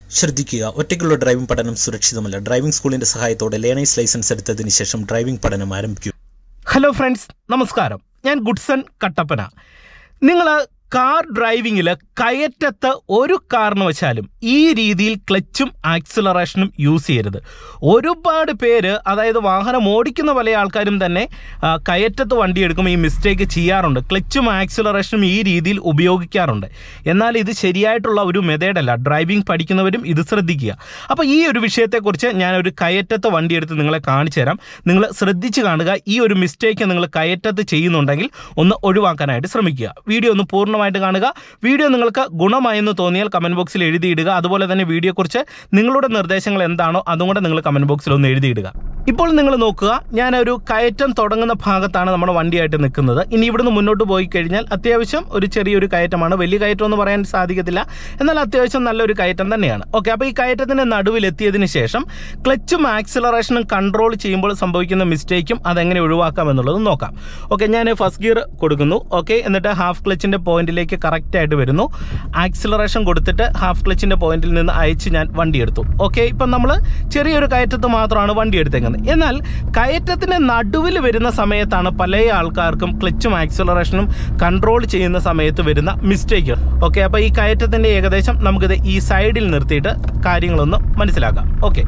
ശ്രദ്ധിക്കുക, ഒറ്റയ്ക്കുള്ള ഡ്രൈവിംഗ് പഠനം സുരക്ഷിതമല്ല. ഡ്രൈവിംഗ് സ്കൂളിന്റെ സഹായത്തോടെ ലേണേഴ്സ് ലൈസൻസ് എടുത്തതിന് ശേഷം ഡ്രൈവിംഗ് പഠനം ആരംഭിക്കൂ. ഹലോ ഫ്രണ്ട്സ്, നമസ്കാരം. ഞാൻ ഗുഡ്സൺ കട്ടപ്പന. നിങ്ങൾ കാർ ഡ്രൈവിങ്ങിൽ കയറ്റത്ത് ഒരു കാരണവശാലും ഈ രീതിയിൽ ക്ലച്ചും ആക്സിലറേഷനും യൂസ് ചെയ്യരുത്. ഒരുപാട് പേര്, അതായത് വാഹനം ഓടിക്കുന്ന പല ആൾക്കാരും തന്നെ കയറ്റത്ത് വണ്ടി എടുക്കുമ്പോൾ ഈ മിസ്റ്റേക്ക് ചെയ്യാറുണ്ട്. ക്ലച്ചും ആക്സിലറേഷനും ഈ രീതിയിൽ ഉപയോഗിക്കാറുണ്ട്. എന്നാൽ ഇത് ശരിയായിട്ടുള്ള ഒരു മെത്തേഡല്ല. ഡ്രൈവിംഗ് പഠിക്കുന്നവരും ഇത് ശ്രദ്ധിക്കുക. അപ്പോൾ ഈ ഒരു വിഷയത്തെക്കുറിച്ച് ഞാനൊരു കയറ്റത്ത് വണ്ടി എടുത്ത് നിങ്ങളെ കാണിച്ചു തരാം. നിങ്ങൾ ശ്രദ്ധിച്ച് കാണുക. ഈ ഒരു മിസ്റ്റേക്ക് നിങ്ങൾ കയറ്റത്ത് ചെയ്യുന്നുണ്ടെങ്കിൽ ഒന്ന് ഒഴിവാക്കാനായിട്ട് ശ്രമിക്കുക. വീഡിയോ ഒന്ന് പൂർണ്ണമായിട്ട് കാണുക. വീഡിയോ നിങ്ങൾക്ക് ഗുണമായെന്ന് തോന്നിയാൽ കമൻറ്റ് ബോക്സിൽ എഴുതിയിടുക. അതുപോലെ തന്നെ വീഡിയോയെക്കുറിച്ച് നിങ്ങളുടെ നിർദ്ദേശങ്ങൾ എന്താണോ അതും കൂടെ നിങ്ങൾ കമൻറ്റ് ബോക്സിൽ ഒന്ന് എഴുതിയിടുക. ഇപ്പോൾ നിങ്ങൾ നോക്കുക, ഞാനൊരു കയറ്റം തുടങ്ങുന്ന ഭാഗത്താണ് നമ്മുടെ വണ്ടിയായിട്ട് നിൽക്കുന്നത്. ഇനി ഇവിടുന്ന് മുന്നോട്ട് പോയി കഴിഞ്ഞാൽ അത്യാവശ്യം ഒരു ചെറിയൊരു കയറ്റമാണ്. വലിയ കയറ്റം എന്ന് പറയാൻ സാധിക്കത്തില്ല, എന്നാൽ അത്യാവശ്യം നല്ലൊരു കയറ്റം തന്നെയാണ്. ഓക്കെ, അപ്പോൾ ഈ കയറ്റത്തിൻ്റെ നടുവിലെത്തിയതിന് ശേഷം ക്ലച്ചും ആക്സിലറേഷനും കൺട്രോൾ ചെയ്യുമ്പോൾ സംഭവിക്കുന്ന മിസ്റ്റേക്കും അതെങ്ങനെ ഒഴിവാക്കാം എന്നുള്ളത് നോക്കാം. ഓക്കെ, ഞാൻ ഫസ്റ്റ് ഗിയർ കൊടുക്കുന്നു. ഓക്കെ, എന്നിട്ട് ഹാഫ് ക്ലച്ചിൻ്റെ പോയിന്റിലേക്ക് കറക്റ്റായിട്ട് വരുന്നു. ആക്സിലറേഷൻ കൊടുത്തിട്ട് ഹാഫ് ക്ലച്ചിൻ്റെ പോയിന്റിൽ നിന്ന് അയച്ച് ഞാൻ വണ്ടി എടുത്തു. ഓക്കെ, ഇപ്പം നമ്മൾ ചെറിയൊരു കയറ്റത്ത് മാത്രമാണ് വണ്ടി എടുത്തേക്കുന്നത്. എന്നാൽ കയറ്റത്തിന് നടുവിൽ വരുന്ന സമയത്താണ് പല ആൾക്കാർക്കും ക്ലച്ചും ആക്സിലറേഷനും കൺട്രോൾ ചെയ്യുന്ന സമയത്ത് വരുന്ന മിസ്റ്റേക്ക്. ഓക്കെ, അപ്പോൾ ഈ കയറ്റത്തിൻ്റെ ഏകദേശം നമുക്കിത് ഈ സൈഡിൽ നിർത്തിയിട്ട് കാര്യങ്ങളൊന്ന് മനസ്സിലാക്കാം. ഓക്കെ,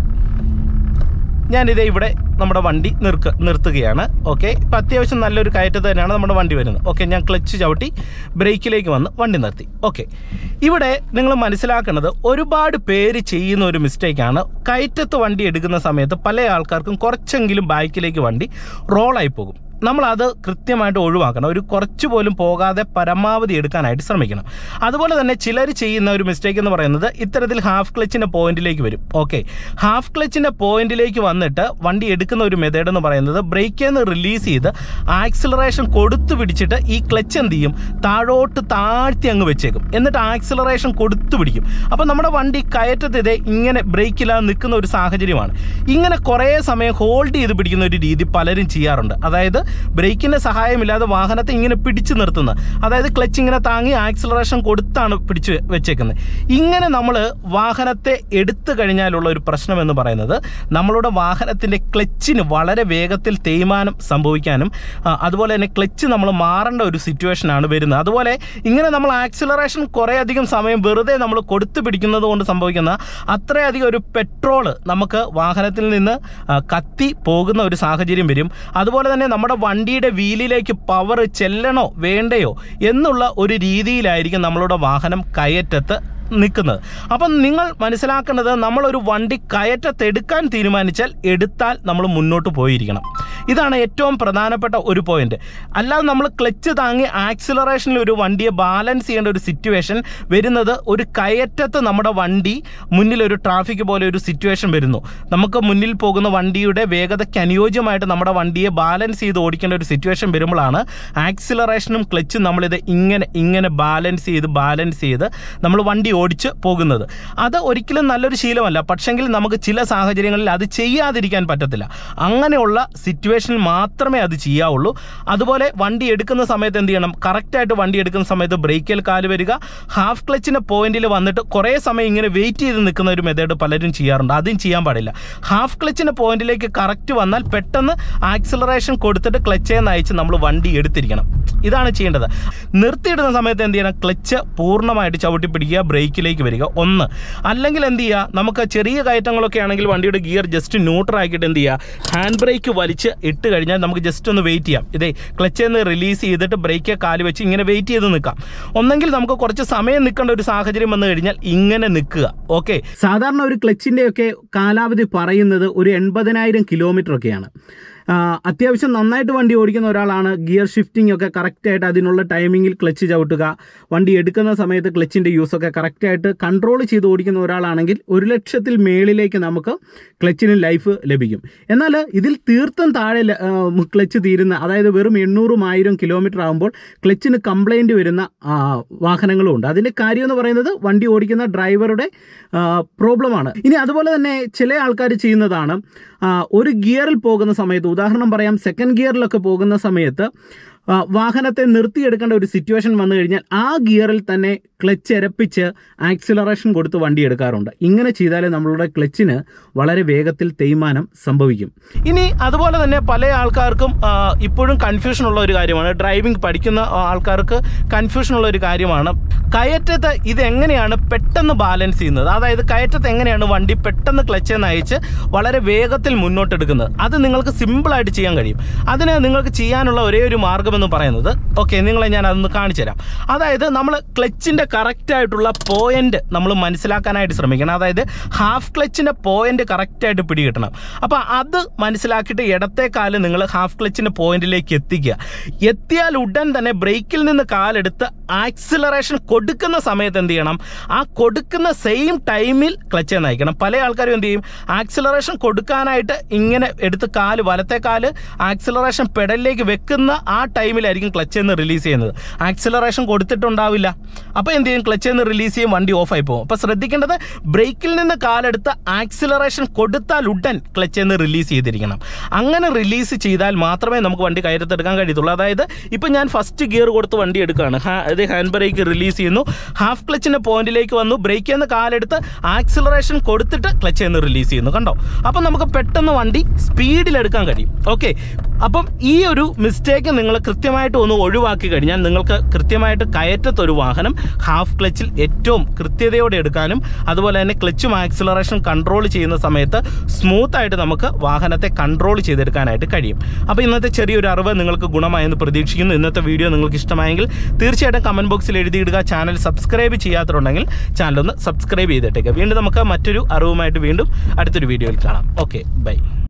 ഞാനിത് ഇവിടെ നമ്മുടെ വണ്ടി നിർത്തുകയാണ്. ഓക്കെ, ഇപ്പം അത്യാവശ്യം നല്ലൊരു കയറ്റത്ത് തന്നെയാണ് നമ്മുടെ വണ്ടി വരുന്നത്. ഓക്കെ, ഞാൻ ക്ലച്ച് ചവിട്ടി ബ്രേക്കിലേക്ക് വന്ന് വണ്ടി നിർത്തി. ഓക്കെ, ഇവിടെ നിങ്ങൾ മനസ്സിലാക്കുന്നത് ഒരുപാട് പേര് ചെയ്യുന്ന ഒരു മിസ്റ്റേക്കാണ്. കയറ്റത്ത് വണ്ടി എടുക്കുന്ന സമയത്ത് പല ആൾക്കാർക്കും കുറച്ചെങ്കിലും ബാക്കിലേക്ക് വണ്ടി റോളായി പോകും. നമ്മളത് കൃത്യമായിട്ട് ഒഴിവാക്കണം. ഒരു കുറച്ച് പോലും പോകാതെ പരമാവധി എടുക്കാനായിട്ട് ശ്രമിക്കണം. അതുപോലെ തന്നെ ചിലർ ചെയ്യുന്ന ഒരു മിസ്റ്റേക്ക് എന്ന് പറയുന്നത് ഇത്തരത്തിൽ ഹാഫ് ക്ലച്ചിൻ്റെ പോയിന്റിലേക്ക് വരും. ഓക്കെ, ഹാഫ് ക്ലച്ചിൻ്റെ പോയിന്റിലേക്ക് വന്നിട്ട് വണ്ടി എടുക്കുന്ന ഒരു മെത്തേഡ് എന്ന് പറയുന്നത് ബ്രേക്കിൽ നിന്ന് റിലീസ് ചെയ്ത് ആക്സിലറേഷൻ കൊടുത്തു പിടിച്ചിട്ട് ഈ ക്ലച്ച് എന്ത് ചെയ്യും, താഴോട്ട് താഴ്ത്തി അങ്ങ് വെച്ചേക്കും. എന്നിട്ട് ആക്സിലറേഷൻ കൊടുത്തു പിടിക്കും. അപ്പോൾ നമ്മുടെ വണ്ടി കയറ്റത്ത് ഇതേ ഇങ്ങനെ ബ്രേക്കില്ലാതെ നിൽക്കുന്ന ഒരു സാഹചര്യമാണ്. ഇങ്ങനെ കുറേ സമയം ഹോൾഡ് ചെയ്ത് പിടിക്കുന്ന ഒരു രീതി പലരും ചെയ്യാറുണ്ട്. അതായത് ബ്രേക്കിൻ്റെ സഹായമില്ലാതെ വാഹനത്തെ ഇങ്ങനെ പിടിച്ചു നിർത്തുന്നത്, അതായത് ക്ലച്ച് ഇങ്ങനെ താങ്ങി ആക്സിലറേഷൻ കൊടുത്താണ് പിടിച്ച് വെച്ചേക്കുന്നത്. ഇങ്ങനെ നമ്മൾ വാഹനത്തെ എടുത്തു കഴിഞ്ഞാലുള്ള ഒരു പ്രശ്നം എന്ന് പറയുന്നത് നമ്മളുടെ വാഹനത്തിൻ്റെ ക്ലച്ചിന് വളരെ വേഗത്തിൽ തേയ്മാനം സംഭവിക്കാനും അതുപോലെ തന്നെ ക്ലച്ച് നമ്മൾ മാറേണ്ട ഒരു സിറ്റുവേഷനാണ് വരുന്നത്. അതുപോലെ ഇങ്ങനെ നമ്മൾ ആക്സിലറേഷൻ കുറേയധികം സമയം വെറുതെ നമ്മൾ കൊടുത്തു പിടിക്കുന്നത് കൊണ്ട് സംഭവിക്കുന്ന അത്രയധികം ഒരു പെട്രോള് നമുക്ക് വാഹനത്തിൽ നിന്ന് കത്തി പോകുന്ന ഒരു സാഹചര്യം വരും. അതുപോലെ തന്നെ നമ്മുടെ വണ്ടിയുടെ വീലിലേക്ക് പവർ ചെല്ലണോ വേണ്ടയോ എന്നുള്ള ഒരു രീതിയിലായിരിക്കും നമ്മളുടെ വാഹനം കയറ്റത്ത് നിൽക്കുന്നത്. അപ്പം നിങ്ങൾ മനസ്സിലാക്കേണ്ടത്, നമ്മളൊരു വണ്ടി കയറ്റത്തെടുക്കാൻ തീരുമാനിച്ചാൽ എടുത്താൽ നമ്മൾ മുന്നോട്ട് പോയിരിക്കണം. ഇതാണ് ഏറ്റവും പ്രധാനപ്പെട്ട ഒരു പോയിന്റ്. അല്ലാതെ നമ്മൾ ക്ലച്ച് താങ്ങി ആക്സിലറേഷനിൽ ഒരു വണ്ടിയെ ബാലൻസ് ചെയ്യേണ്ട ഒരു സിറ്റുവേഷൻ വരുന്നത് ഒരു കയറ്റത്ത് നമ്മുടെ വണ്ടി മുന്നിലൊരു ട്രാഫിക് പോലെ ഒരു സിറ്റുവേഷൻ വരുന്നു. നമുക്ക് മുന്നിൽ പോകുന്ന വണ്ടിയുടെ വേഗതയ്ക്ക് അനുയോജ്യമായിട്ട് നമ്മുടെ വണ്ടിയെ ബാലൻസ് ചെയ്ത് ഓടിക്കേണ്ട ഒരു സിറ്റുവേഷൻ വരുമ്പോഴാണ് ആക്സിലറേഷനും ക്ലച്ചും നമ്മളിത് ഇങ്ങനെ ബാലൻസ് ചെയ്ത് നമ്മൾ വണ്ടി ഓടിച്ച് പോകുന്നത്. അത് ഒരിക്കലും നല്ലൊരു ശീലമല്ല. പക്ഷെങ്കിൽ നമുക്ക് ചില സാഹചര്യങ്ങളിൽ അത് ചെയ്യാതിരിക്കാൻ പറ്റത്തില്ല. അങ്ങനെയുള്ള സിറ്റുവേഷനിൽ മാത്രമേ അത് ചെയ്യാവുള്ളൂ. അതുപോലെ വണ്ടി എടുക്കുന്ന സമയത്ത് എന്ത് ചെയ്യണം, കറക്റ്റായിട്ട് വണ്ടി എടുക്കുന്ന സമയത്ത് ബ്രേക്കിൽ കാല് വരിക, ഹാഫ് ക്ലച്ചിൻ്റെ പോയിന്റിൽ വന്നിട്ട് കുറേ സമയം ഇങ്ങനെ വെയിറ്റ് ചെയ്ത് നിൽക്കുന്ന ഒരു മെത്തേഡ് പലരും ചെയ്യാറുണ്ട്. അതും ചെയ്യാൻ പാടില്ല. ഹാഫ് ക്ലച്ചിൻ്റെ പോയിന്റിലേക്ക് കറക്റ്റ് വന്നാൽ പെട്ടെന്ന് ആക്സിലറേഷൻ കൊടുത്തിട്ട് ക്ലച്ചേ നയിച്ച് നമ്മൾ വണ്ടി എടുത്തിരിക്കണം. ഇതാണ് ചെയ്യേണ്ടത്. നിർത്തിയിടുന്ന സമയത്ത് എന്ത് ചെയ്യണം, ക്ലച്ച് പൂർണ്ണമായിട്ട് ചവിട്ടി പിടിക്കുക, ബ്രേക്കിലേക്ക് വരിക. ഒന്ന്, അല്ലെങ്കിൽ എന്ത് ചെയ്യുക, നമുക്ക് ചെറിയ കയറ്റങ്ങളൊക്കെ ആണെങ്കിൽ വണ്ടിയുടെ ഗിയർ ജസ്റ്റ് ന്യൂട്രൽ ആക്കിയിട്ട് എന്ത് ചെയ്യുക, ഹാൻഡ് ബ്രേക്ക് വലിച്ച് ഇട്ട് കഴിഞ്ഞാൽ നമുക്ക് ജസ്റ്റ് ഒന്ന് വെയിറ്റ് ചെയ്യാം. ഇതേ ക്ലച്ചിൽ നിന്ന് റിലീസ് ചെയ്തിട്ട് ബ്രേക്ക് കാല് വെച്ച് ഇങ്ങനെ വെയിറ്റ് ചെയ്ത് നിൽക്കാം. ഒന്നെങ്കിൽ നമുക്ക് കുറച്ച് സമയം നിൽക്കേണ്ട ഒരു സാഹചര്യം വന്നു കഴിഞ്ഞാൽ ഇങ്ങനെ നിൽക്കുക. ഓക്കെ, സാധാരണ ഒരു ക്ലച്ചിൻ്റെ ഒക്കെ കാലാവധി പറയുന്നത് ഒരു 80,000 കിലോമീറ്റർ ഒക്കെയാണ്. അത്യാവശ്യം നന്നായിട്ട് വണ്ടി ഓടിക്കുന്ന ഒരാളാണ് ഗിയർ ഷിഫ്റ്റിംഗ് ഒക്കെ കറക്റ്റായിട്ട് അതിനുള്ള ടൈമിങ്ങിൽ ക്ലച്ച് ചവിട്ടുക, വണ്ടി എടുക്കുന്ന സമയത്ത് ക്ലച്ചിൻ്റെ യൂസൊക്കെ കറക്റ്റായിട്ട് കൺട്രോൾ ചെയ്ത് ഓടിക്കുന്ന ഒരാളാണെങ്കിൽ 1,00,000 മേളിലേക്ക് നമുക്ക് ക്ലച്ചിന് ലൈഫ് ലഭിക്കും. എന്നാൽ ഇതിൽ തീർത്തും താഴെ ക്ലച്ച് തീരുന്ന, അതായത് വെറും 800-1000 കിലോമീറ്റർ ആകുമ്പോൾ ക്ലച്ചിന് കംപ്ലൈൻറ്റ് വരുന്ന വാഹനങ്ങളും ഉണ്ട്. അതിൻ്റെ കാര്യം എന്ന് പറയുന്നത് വണ്ടി ഓടിക്കുന്ന ഡ്രൈവറുടെ പ്രോബ്ലമാണ്. ഇനി അതുപോലെ തന്നെ ചില ആൾക്കാർ ചെയ്യുന്നതാണ്, ഒരു ഗിയറിൽ പോകുന്ന സമയത്ത്, ഉദാഹരണം പറയാം, സെക്കൻഡ് ഗിയറിലൊക്കെ പോകുന്ന സമയത്ത് വാഹനത്തെ നിർത്തിയെടുക്കേണ്ട ഒരു സിറ്റുവേഷൻ വന്നു കഴിഞ്ഞാൽ ആ ഗിയറിൽ തന്നെ ക്ലച്ച് എരപ്പിച്ച് ആക്സിലറേഷൻ കൊടുത്ത് വണ്ടി എടുക്കാറുണ്ട്. ഇങ്ങനെ ചെയ്താലേ നമ്മളുടെ ക്ലച്ചിന് വളരെ വേഗത്തിൽ തേയ്മാനം സംഭവിക്കും. ഇനി അതുപോലെ തന്നെ പല ആൾക്കാർക്കും ഇപ്പോഴും കൺഫ്യൂഷനുള്ള ഒരു കാര്യമാണ്, ഡ്രൈവിംഗ് പഠിക്കുന്ന ആൾക്കാർക്ക് കൺഫ്യൂഷനുള്ള ഒരു കാര്യമാണ്, കയറ്റത്ത് ഇതെങ്ങനെയാണ് പെട്ടെന്ന് ബാലൻസ് ചെയ്യുന്നത്. അതായത് കയറ്റത്ത് എങ്ങനെയാണ് വണ്ടി പെട്ടെന്ന് ക്ലച്ച് നയിച്ച് വളരെ വേഗത്തിൽ മുന്നോട്ടെടുക്കുന്നത്. അത് നിങ്ങൾക്ക് സിമ്പിളായിട്ട് ചെയ്യാൻ കഴിയും. അതിന് നിങ്ങൾക്ക് ചെയ്യാനുള്ള ഒരേ ഒരു മാർഗ്ഗം എന്ന് പറയുന്നത്, ഓക്കെ, നിങ്ങളെ ഞാൻ അതൊന്ന് കാണിച്ചു തരാം. അതായത് നമ്മൾ ക്ലച്ചിൻ്റെ കറക്റ്റായിട്ടുള്ള പോയിന്റ് നമ്മൾ മനസ്സിലാക്കാനായിട്ട് ശ്രമിക്കണം. അതായത് ഹാഫ് ക്ലച്ചിൻ്റെ പോയിന്റ് കറക്റ്റായിട്ട് പിടികിട്ടണം. അപ്പോൾ അത് മനസ്സിലാക്കിയിട്ട് ഇടത്തെ കാല് നിങ്ങൾ ഹാഫ് ക്ലച്ചിൻ്റെ പോയിന്റിലേക്ക് എത്തിക്കുക. എത്തിയാൽ ഉടൻ തന്നെ ബ്രേക്കിൽ നിന്ന് കാലെടുത്ത് ആക്സിലറേഷൻ കൊടുക്കുന്ന സമയത്ത് എന്ത് ചെയ്യണം, ആ കൊടുക്കുന്ന സെയിം ടൈമിൽ ക്ലച്ച് നയിക്കണം. പല ആൾക്കാരും എന്ത് ചെയ്യും, ആക്സിലറേഷൻ കൊടുക്കാനായിട്ട് ഇങ്ങനെ എടുത്ത് കാല്, വലത്തെ കാല് ആക്സിലറേഷൻ പെഡലിലേക്ക് വെക്കുന്ന ആ ടൈമിലായിരിക്കും ക്ലച്ച് എന്ന് റിലീസ് ചെയ്യുന്നത്. ആക്സിലറേഷൻ കൊടുത്തിട്ടുണ്ടാവില്ല. അപ്പോൾ എന്ത് ചെയ്യും, ക്ലച്ച് എന്ന് റിലീസ് ചെയ്യും, വണ്ടി ഓഫായി പോകും. അപ്പോൾ ശ്രദ്ധിക്കേണ്ടത്, ബ്രേക്കിൽ നിന്ന് കാലെടുത്ത് ആക്സിലറേഷൻ കൊടുത്താൽ ഉടൻ ക്ലച്ച് എന്ന് റിലീസ് ചെയ്തിരിക്കണം. അങ്ങനെ റിലീസ് ചെയ്താൽ മാത്രമേ നമുക്ക് വണ്ടി കയറ്റത്തെടുക്കാൻ കഴിയത്തുള്ളൂ. അതായത് ഇപ്പോൾ ഞാൻ ഫസ്റ്റ് ഗിയർ കൊടുത്ത് വണ്ടി എടുക്കുകയാണ്, അത് ഹാൻഡ് ബ്രേക്ക് റിലീസ് ചെയ്യുന്നു, ഹാഫ് ക്ലച്ചിൻ്റെ പോയിന്റിലേക്ക് വന്നു, ബ്രേക്കിൽ നിന്ന് കാലെടുത്ത് ആക്സിലറേഷൻ കൊടുത്തിട്ട് ക്ലച്ച് എന്ന് റിലീസ് ചെയ്യുന്നു. കണ്ടോ? അപ്പം നമുക്ക് പെട്ടെന്ന് വണ്ടി സ്പീഡിലെടുക്കാൻ കഴിയും. ഓക്കെ, അപ്പം ഈ ഒരു മിസ്റ്റേക്ക് നിങ്ങൾ കൃത്യമായിട്ട് ഒന്ന് ഒഴിവാക്കി കഴിഞ്ഞാൽ നിങ്ങൾക്ക് കൃത്യമായിട്ട് കയറ്റത്തൊരു വാഹനം ഹാഫ് ക്ലച്ചിൽ ഏറ്റവും കൃത്യതയോടെ എടുക്കാനും അതുപോലെ തന്നെ ക്ലച്ചും ആക്സിലറേഷൻ കൺട്രോൾ ചെയ്യുന്ന സമയത്ത് സ്മൂത്തായിട്ട് നമുക്ക് വാഹനത്തെ കൺട്രോൾ ചെയ്തെടുക്കാനായിട്ട് കഴിയും. അപ്പോൾ ഇന്നത്തെ ചെറിയൊരു അറിവ് നിങ്ങൾക്ക് ഗുണമായെന്ന് പ്രതീക്ഷിക്കുന്നു. ഇന്നത്തെ വീഡിയോ നിങ്ങൾക്ക് ഇഷ്ടമായെങ്കിൽ തീർച്ചയായിട്ടും കമൻറ്റ് ബോക്സിൽ എഴുതിയിടുക. ചാനൽ സബ്സ്ക്രൈബ് ചെയ്യാത്തതുണ്ടെങ്കിൽ ചാനലൊന്ന് സബ്സ്ക്രൈബ് ചെയ്തിട്ടേക്കുക. വീണ്ടും നമുക്ക് മറ്റൊരു അറിവുമായിട്ട് വീണ്ടും അടുത്തൊരു വീഡിയോയിൽ കാണാം. Okay, by.